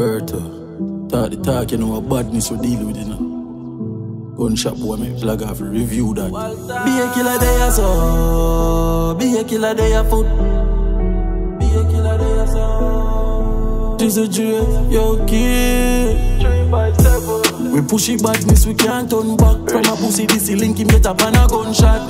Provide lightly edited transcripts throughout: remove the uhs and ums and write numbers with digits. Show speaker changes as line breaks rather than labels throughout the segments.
Berto, talk the talk, you know what badness we deal with, you know. Gunshot boy, make flag off review that. Be a killer day, so be a killer day, foot. Be a killer day, so this a dream, yo kid. 357. We push it badness, we can't turn back. From a pussy, this link him get up on a gunshot.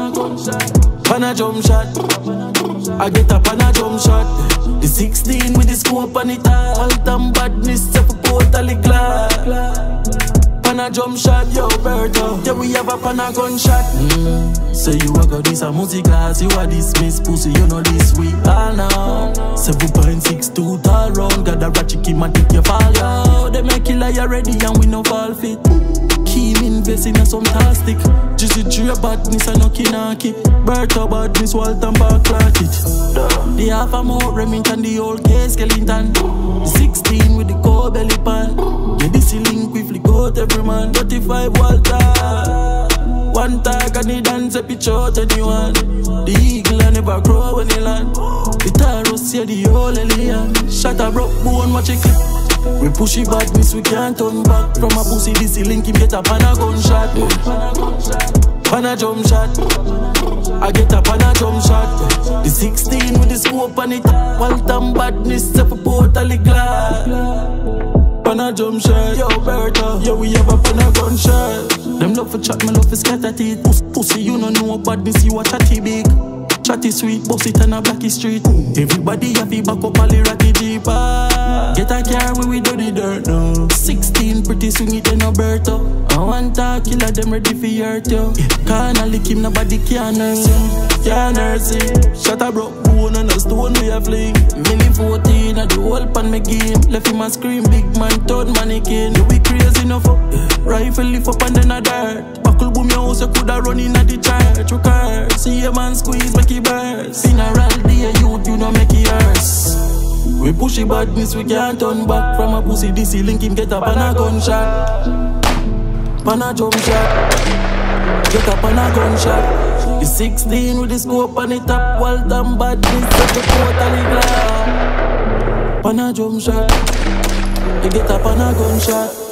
Pan a jump shot. I get up on a jump shot. The 16 with the scope on it all. Them badness, self totally glad. Pan a jump shot, yo Berto. Yeah, we have a pan a gunshot. Say you a got this a music class. You a dismiss pussy, you know this we all now. 7.62 tall round. Got a ratchet key, man, take your fall, yo. They make killer you ready and we no fall fit. Keep investing in some tastic. Just a tree badness and no kinaki. Berto badness, Walton back like it. The half a more Remington, the old case skeleton. The 16 with the core belly pan. Yeah, this link with the goat every man. 35 Walter. One tag and he dance a pitch out anyone. The eagle and never grow when he land. The Taurus here the whole alien. Shot a broke bone, watch it clip. We push it badness, we can't turn back. From a pussy, this link him get up on a gunshot. Pan a jump shot. I get up on a jump shot. The 16 with the scope on it. Walton badness, self totally glad. Pan a jump shot, yo Berto. Yeah, we have a pan a gunshot. Them love for chat, me love for scatter teeth. Pussy, you don't know badness, you a chatty big. Chatty sweet, boss it on a blacky street. Everybody have to back up all the ratty jeep. Get a car where we do the dirt now. 16 pretty swing it in a Berto. I want to killer them ready for hurt you. Can't lick him, nobody can nurse him. Can't nurse him. Shot a broke bone and a stone we a fling. Millie 14 at the whole pan me game. Left him a scream, big man, third mannequin. You be crazy enough up. Rifle lift up and then a dart. Buckle boom your house, you coulda run in at the church. You can't see a man squeeze, make it burst. Funeral day, youth, you know make it hurts. We push it badness, we can't turn back. From a pussy, this link him get up on a gunshot. Pan a jump shot. Get up on a gunshot. The 16 with the scope on it up. Walton badness, set the totally glad. Pan a jump shot. You get up on a gunshot.